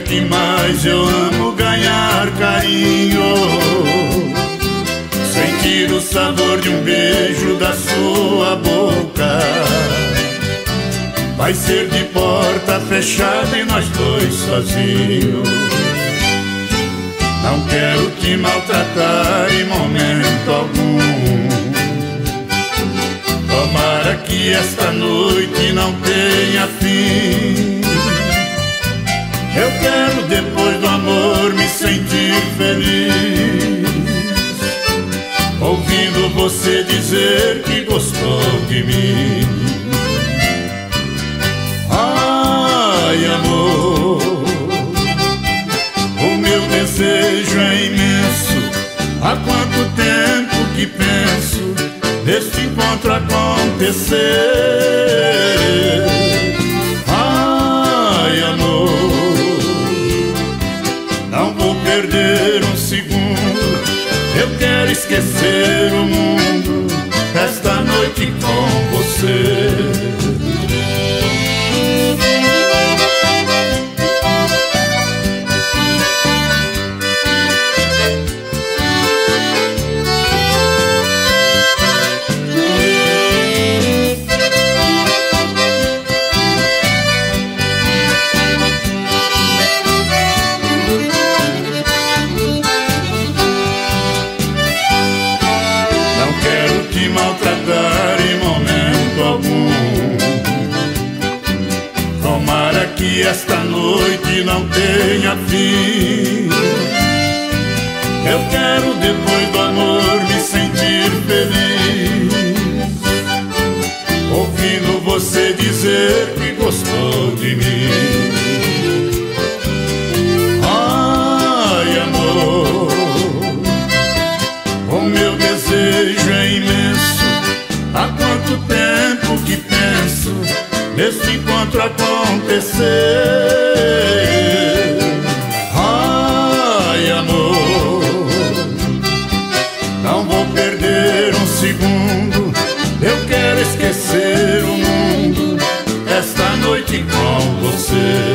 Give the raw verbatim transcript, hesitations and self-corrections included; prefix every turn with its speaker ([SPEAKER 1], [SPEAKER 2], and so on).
[SPEAKER 1] que mais eu amo ganhar carinho, sentir o sabor de um beijo da sua boca. Vai ser de porta fechada e nós dois sozinhos. Não quero te maltratar em momento algum. Tomara que esta noite não tenha fim. Eu quero depois do amor me sentir feliz, ouvindo você dizer que gostou de mim. Ai, amor, o meu desejo é imenso. Há quanto tempo que penso deste encontro acontecer. Ai, amor, não vou perder um segundo. Eu quero esquecer o mundo esta noite com você. Maltratar em momento algum. Tomara que esta noite não tenha fim. Eu quero depois do amor me sentir feliz, ouvindo você dizer que gostou de mim. Ai, amor, o meu desejo é imenso. Há quanto tempo que penso nesse encontro acontecer. Ai, amor, não vou perder um segundo. Eu quero esquecer o mundo esta noite com você.